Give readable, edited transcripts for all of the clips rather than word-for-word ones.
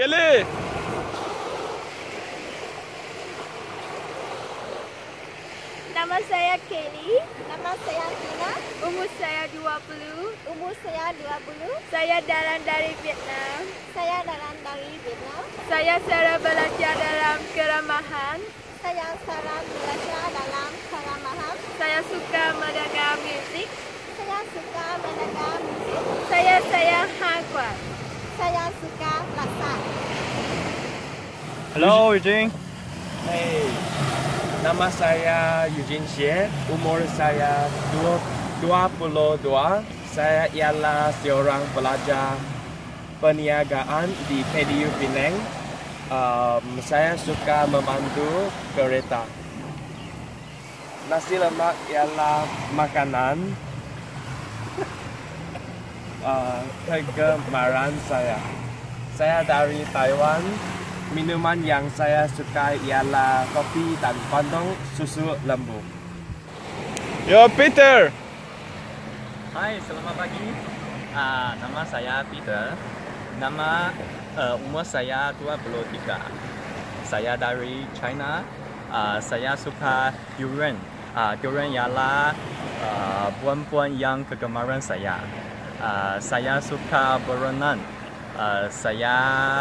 Kelly. Nama saya Kelly. Nama saya Tina. Umur saya 20. Umur saya 20. Saya datang dari Vietnam. Saya datang dari Vietnam. Saya sering belajar dalam keramahan. Saya sering belajar dalam keramahan. Saya suka mendengar musik. Saya suka mendengar musik. Saya sayang Hangguan. Saya suka laksa. Hello, Eugene. Hey, nama saya Eugene Xie, umur saya 22. Saya ialah seorang pelajar perniagaan di PDU Penang. Saya suka memandu kereta. Nasi lemak ialah makanan kegemaran saya. Saya dari Taiwan. Minuman yang saya suka ialah kopi dan bandung susu lembu. Yo, Peter. Hai, selamat pagi. Nama saya Peter. Umur saya 23. Saya dari China. Saya suka durian. Durian ialah buah-buah yang kegemaran saya. Saya suka berenang. Saya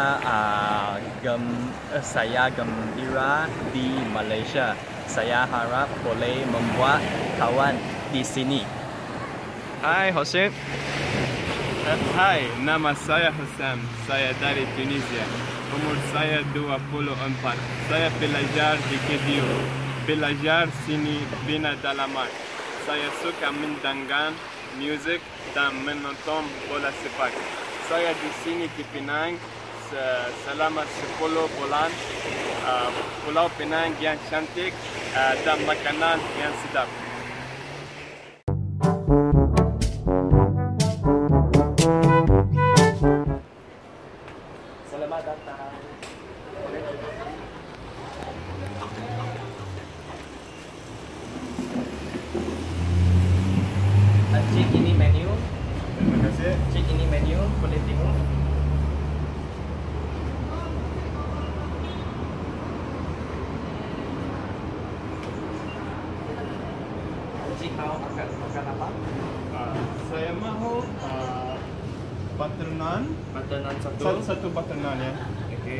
gembira di Malaysia. Saya harap boleh membuat kawan di sini. Hai, Hossein. Hai, nama saya Hussam. Saya dari Tunisia. Umur saya 24. Saya belajar di KDU. Belajar seni bina dalaman. Saya suka mendengar musik dan menonton bola sepak. Saya di sini di Penang selama 10 bulan. Pulau Penang yang cantik dan makanan yang sedap. Selamat datang. Cik, ini menu. Terima kasih. Cik, ini menu. Boleh tengok. Cik mau makan apa? Saya mahu butter naan. Butter naan satu. Satu butter naan ya. Okey.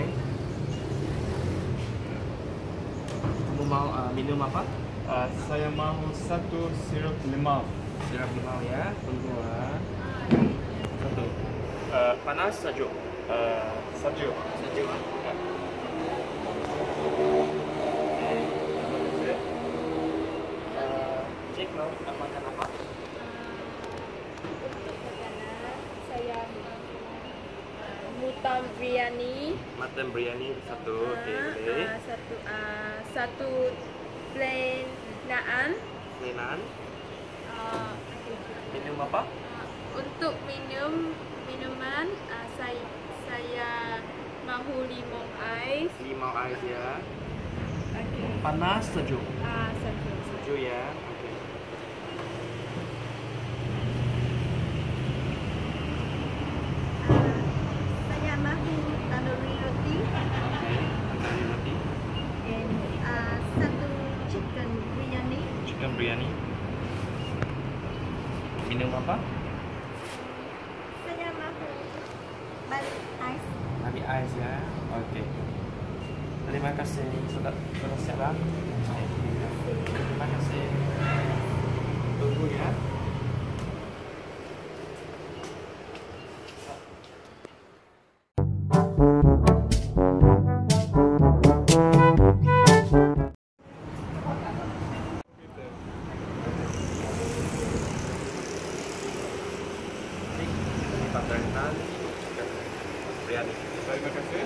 Kamu mau minum apa? Saya mahu satu sirup limau. Sirup limau ya. Tunggu satu. Panas sejuk. Sejuk. Sejuk. Cik mau makan apa? Untuk makanan, saya mutton biryani. Mutton biryani satu. Okey, boleh. Satu plain naan. Naan. Minum apa? Untuk minuman, saya mahu limau ais. Limau ais ya. Okay. Panas sejuk. Sejuk. Sejuk ya. Okey. Saya mahu tandoori roti. Okey. Tandoori roti. And satu chicken biryani. Chicken biryani. Minum apa? Saya mahu balik ais. Ambil ais ya. Okey. Terima kasih. Sudah siap dah? Terima kasih. Tunggu ya. Ini butter naan, chicken biryani. Terima kasih.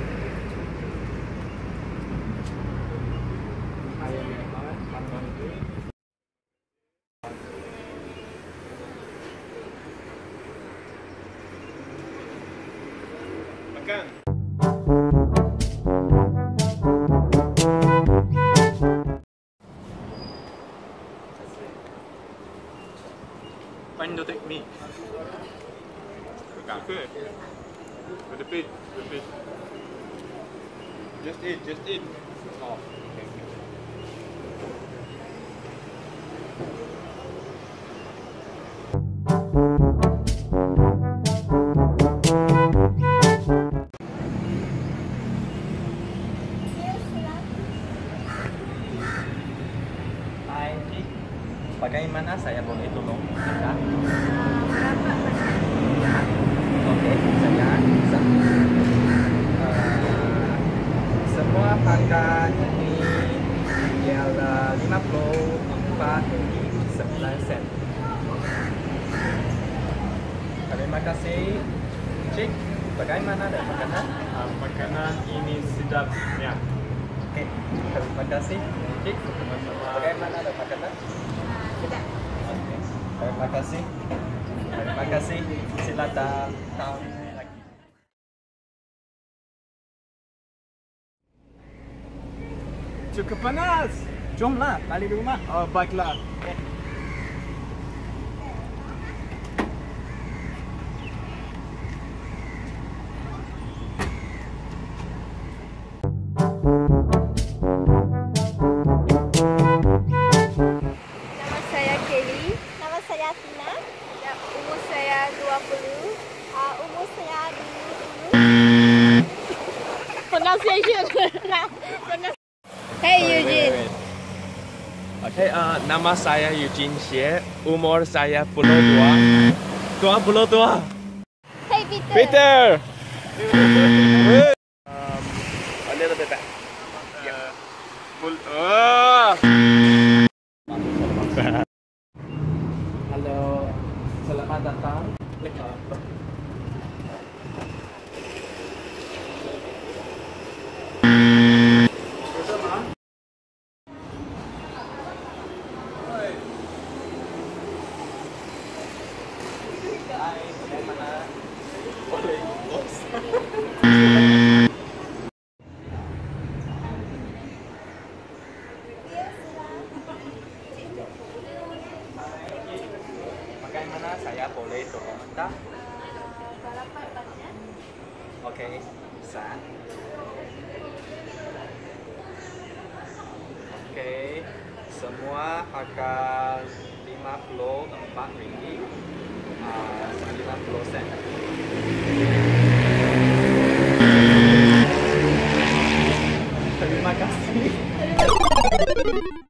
Ayam yang banget, makan itu. When you take me? Okay. Repeat. Just eat. Oh. Hai, Cik. Bagaimana saya boleh tolong Anda? Berapa banyak? Okey, saya bisa. Semua harga ini ialah RM54.9. Terima kasih, Cik. Bagaimana dengan makanan? Makanan ini sedapnya. Okey, terima kasih, Cik. Bagaimana dengan makanan? Sedap. Okey, terima kasih. Terima kasih. Silakan tahun lagi. Cukup panas. Jomlah balik rumah. Oh, baiklah. Nama saya Kelly. Nama saya Tina. Ya, umur saya 20. Umur saya pronunciation. Hey Eugene. Okey, nama saya Eugene Xie. Umur saya 22. 22. Hey Peter. Peter! A little bit back. Halo, selamat datang. Bagaimana saya boleh tolong Anda? Berapa banyak? Okey, bisa. Okey, semua harga RM54.90. Terima kasih.